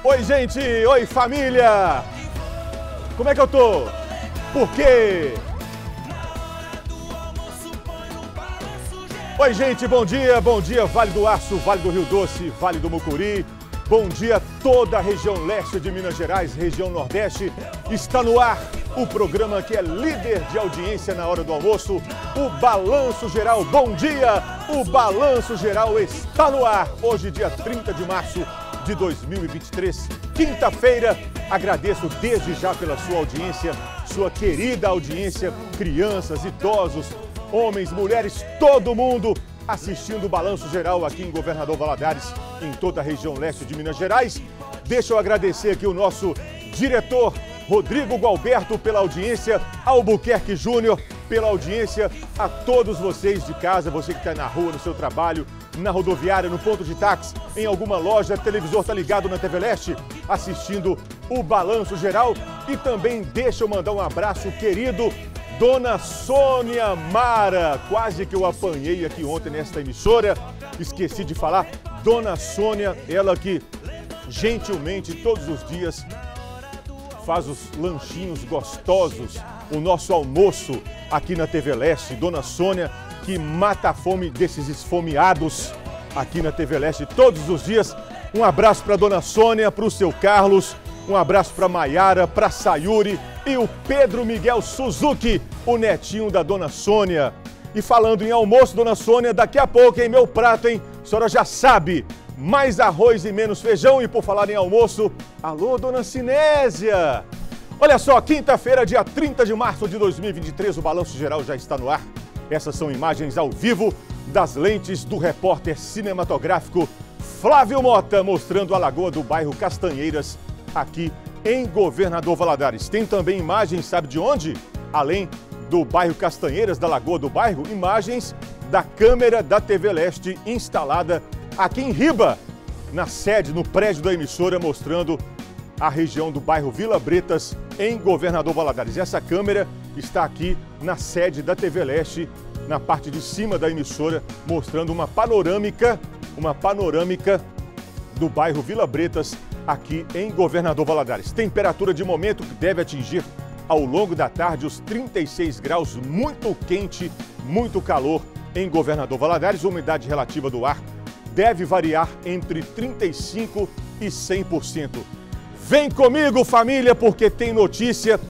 Oi, gente! Oi, família! Como é que eu tô? Por quê? Oi, gente, bom dia, Vale do Aço, Vale do Rio Doce, Vale do Mucuri. Bom dia a toda a região leste de Minas Gerais, região nordeste. Está no ar o programa que é líder de audiência na hora do almoço, o Balanço Geral. Bom dia! O Balanço Geral está no ar, hoje dia 30 de março de 2023, quinta-feira. Agradeço desde já pela sua audiência, sua querida audiência, crianças, idosos, homens, mulheres, todo mundo assistindo o Balanço Geral aqui em Governador Valadares, em toda a região leste de Minas Gerais. Deixa eu agradecer aqui o nosso diretor Rodrigo Gualberto pela audiência, Albuquerque Júnior pela audiência, a todos vocês de casa, você que está na rua, no seu trabalho, na rodoviária, no ponto de táxi, em alguma loja, televisor está ligado na TV Leste, assistindo o Balanço Geral. E também deixa eu mandar um abraço querido, Dona Sônia Mara, quase que eu apanhei aqui ontem nesta emissora, esqueci de falar, Dona Sônia, ela que gentilmente todos os dias faz os lanchinhos gostosos, o nosso almoço aqui na TV Leste. Dona Sônia, que mata a fome desses esfomeados aqui na TV Leste todos os dias. Um abraço para Dona Sônia, para o seu Carlos, um abraço para Maiara, para Sayuri e o Pedro Miguel Suzuki, o netinho da Dona Sônia. E falando em almoço, Dona Sônia, daqui a pouco, em meu prato, hein? A senhora já sabe, mais arroz e menos feijão. E por falar em almoço, alô, Dona Sinésia! Olha só, quinta-feira, dia 30 de março de 2023, o Balanço Geral já está no ar. Essas são imagens ao vivo das lentes do repórter cinematográfico Flávio Mota, mostrando a lagoa do bairro Castanheiras, aqui em Governador Valadares. Tem também imagens, sabe de onde? Além do bairro Castanheiras, da lagoa do bairro, imagens da câmera da TV Leste instalada aqui em Riba, na sede, no prédio da emissora, mostrando a região do bairro Vila Bretas, em Governador Valadares. Essa câmera está aqui na sede da TV Leste, na parte de cima da emissora, mostrando uma panorâmica do bairro Vila Bretas, aqui em Governador Valadares. Temperatura de momento que deve atingir ao longo da tarde os 36 graus, muito quente, muito calor em Governador Valadares. A umidade relativa do ar deve variar entre 35% e 100%. Vem comigo, família, porque tem notícia